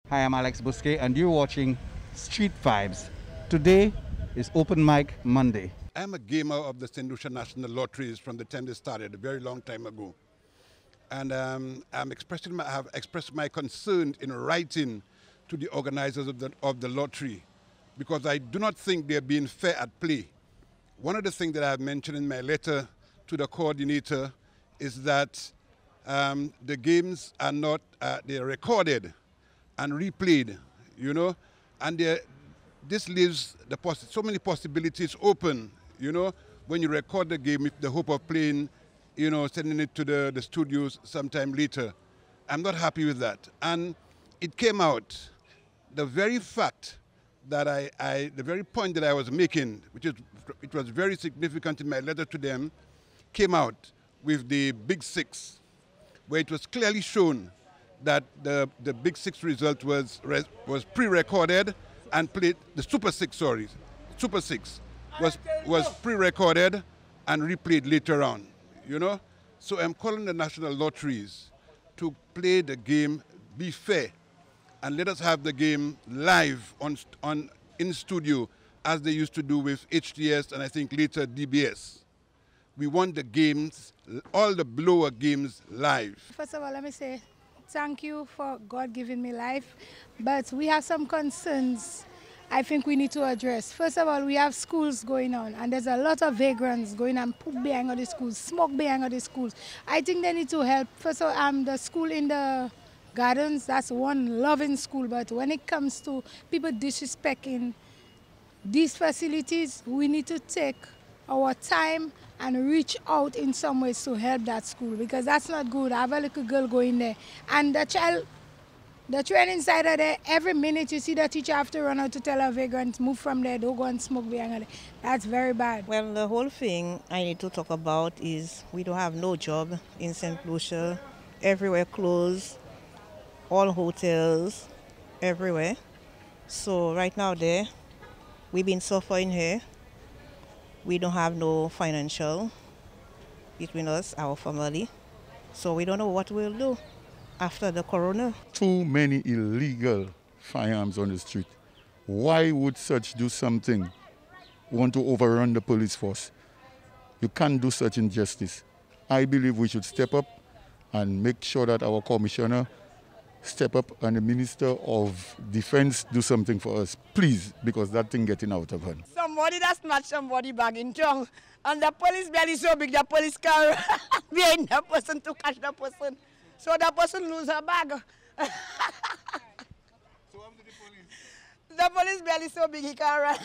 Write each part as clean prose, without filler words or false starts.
Hi, I'm Alex Busquet, and you're watching Street Vibes. Today is Open Mic Monday. I'm a gamer of the St. Lucia National Lotteries from the time they started, a very long time ago. And I have expressed my concern in writing to the organizers of the lottery because I do not think they're being fair at play. One of the things that I have mentioned in my letter to the coordinator is that the games are not, they're recorded and replayed, you know, and this leaves so many possibilities open, you know, when you record the game with the hope of playing, you know, sending it to the studios sometime later. I'm not happy with that. And it came out, the very fact that the very point that I was making, it was very significant in my letter to them, came out with the Big Six, where it was clearly shown that the Big Six result was pre-recorded and played. The Super Six was pre-recorded and replayed later on. You know, so I'm calling the national lotteries to play the game, be fair, and let us have the game live in studio as they used to do with HTS and I think later DBS. We want the games, all the blower games, live. First of all, let me say thank you for God giving me life, but we have some concerns I think we need to address. First of all, we have schools going on, and there's a lot of vagrants going and poop behind the schools, smoke behind the schools. I think they need to help. First of all, the school in the gardens, that's one loving school, but when it comes to people disrespecting these facilities, we need to take our time and reach out in some ways to help that school, because that's not good. I have a little girl going there, and the train inside of there, every minute you see the teacher have to run out to tell a vagrant, move from there, don't go and smoke behind there. That's very bad. Well, the whole thing I need to talk about is we don't have no job in St. Lucia. Everywhere closed, all hotels, everywhere. So right now we've been suffering here. We don't have no financial between us, our family. So we don't know what we'll do after the corona. Too many illegal firearms on the street. Why would such do something? Want to overrun the police force? You can't do such injustice. I believe we should step up and make sure that our commissioner step up and the Minister of Defense do something for us, please, because that thing getting out of hand. Somebody that snatched somebody bag in town, and the police belly so big, the police car behind the person to catch the person. So the person lose her bag. So what did the police? The police belly so big he can't run.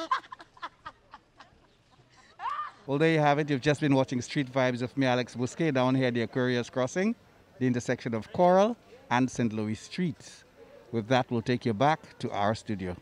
Well, there you have it. You've just been watching Street Vibes with me, Alex Busquet, down here at the Aquarius Crossing, the intersection of Coral and St. Louis Streets. With that, we'll take you back to our studio.